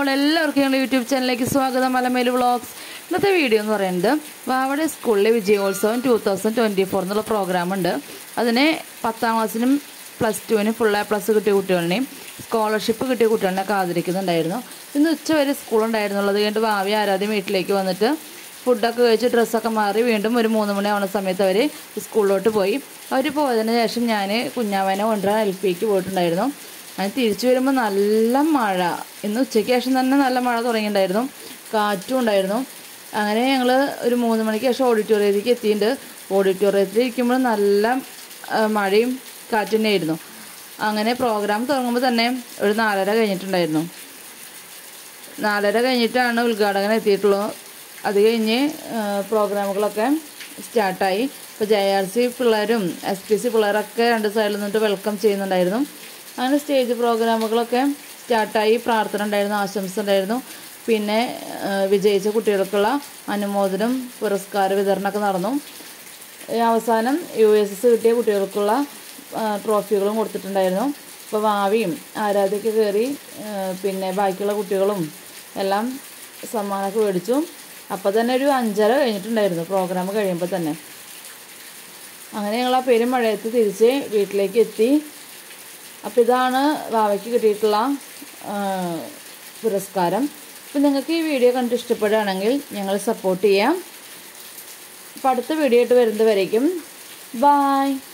എല്ലാവർക്കും ഞങ്ങളുടെ യൂട്യൂബ് ചാനലിലേക്ക് സ്വാഗതം. മലമേൽ വ്ളോഗ്സ്. ഇന്നത്തെ വീഡിയോ എന്ന് പറയുന്നത് വാവയുടെ സ്കൂളിലെ വിജയോത്സവം 2024 എന്നുള്ള പ്രോഗ്രാം ഉണ്ട്. അതിന് 10ാം ക്ലാസ്സിനും +2-നും ഫുൾ A+ കിട്ടിയ കുട്ടികളെയും സ്കോളർഷിപ്പ് കിട്ടിയ കുട്ടികളെയൊക്കെ ആദരിക്കുന്നുണ്ടായിരുന്നു. ഇന്ന് ഉച്ചവരെ സ്കൂളുണ്ടായിരുന്നുള്ളത് കഴിഞ്ഞിട്ട് വാവി ആരാധ്യം വീട്ടിലേക്ക് വന്നിട്ട് ഫുഡൊക്കെ കഴിച്ച് ഡ്രസ്സൊക്കെ മാറി വീണ്ടും ഒരു 3 മണിയാവുന്ന സമയത്ത് അവർ സ്കൂളിലോട്ട് പോയി. അവർ പോയതിന് ശേഷം ഞാൻ കുഞ്ഞാവനെ കൊണ്ടുവരാൻ LPക്ക് പോയിട്ടുണ്ടായിരുന്നു. അങ്ങനെ തിരിച്ചു വരുമ്പോൾ നല്ല മഴ, ഇന്ന് ഉച്ചയ്ക്ക് ശേഷം തന്നെ നല്ല മഴ തുടങ്ങിയിട്ടുണ്ടായിരുന്നു, കാറ്റും ഉണ്ടായിരുന്നു. അങ്ങനെ ഞങ്ങൾ ഒരു 3 മണിക്ക് ശേഷം ഓഡിറ്റോറിയത്തിലേക്ക് എത്തിയിട്ടുണ്ട്. ഓഡിറ്റോറിയത്തിൽ ഇരിക്കുമ്പോൾ നല്ല മഴയും കാറ്റും തന്നെയായിരുന്നു. അങ്ങനെ പ്രോഗ്രാം തുടങ്ങുമ്പോൾ തന്നെ ഒരു 4:30 കഴിഞ്ഞിട്ടുണ്ടായിരുന്നു. 4:30 കഴിഞ്ഞിട്ടാണ് ഉദ്ഘാടകൻ എത്തിയിട്ടുള്ളത്. അത് കഴിഞ്ഞ് പ്രോഗ്രാമുകളൊക്കെ സ്റ്റാർട്ടായി. ഇപ്പോൾ JRC പിള്ളേരും SPC പിള്ളേരൊക്കെ 2 സൈഡിൽ നിന്നിട്ട് വെൽക്കം ചെയ്യുന്നുണ്ടായിരുന്നു. അങ്ങനെ സ്റ്റേജ് പ്രോഗ്രാമുകളൊക്കെ സ്റ്റാർട്ടായി. പ്രാർത്ഥന ഉണ്ടായിരുന്നു, ആശംസ ഉണ്ടായിരുന്നു, പിന്നെ വിജയിച്ച കുട്ടികൾക്കുള്ള അനുമോദനം, പുരസ്കാര വിതരണമൊക്കെ നടന്നു. അവസാനം USS കിട്ടിയ കുട്ടികൾക്കുള്ള ട്രോഫികളും കൊടുത്തിട്ടുണ്ടായിരുന്നു. ഇപ്പോൾ വാവിയും ആരാധ്യയ്ക്ക് കയറി, പിന്നെ ബാക്കിയുള്ള കുട്ടികളും എല്ലാം സമ്മാനമൊക്കെ മേടിച്ചു. അപ്പോൾ തന്നെ ഒരു 5:30 കഴിഞ്ഞിട്ടുണ്ടായിരുന്നു പ്രോഗ്രാം കഴിയുമ്പോൾ തന്നെ. അങ്ങനെ ഞങ്ങൾ ആ പെരുമഴയത്ത് തിരിച്ച് വീട്ടിലേക്ക് എത്തി. അപ്പോൾ ഇതാണ് വാവയ്ക്ക് കിട്ടിയിട്ടുള്ള പുരസ്കാരം. അപ്പോൾ നിങ്ങൾക്ക് ഈ വീഡിയോ കണ്ട് ഇഷ്ടപ്പെടുകയാണെങ്കിൽ ഞങ്ങൾ സപ്പോർട്ട് ചെയ്യാം. അപ്പോൾ അടുത്ത വീഡിയോ ആയിട്ട് വരുന്നത് വരേക്കും ബൈ.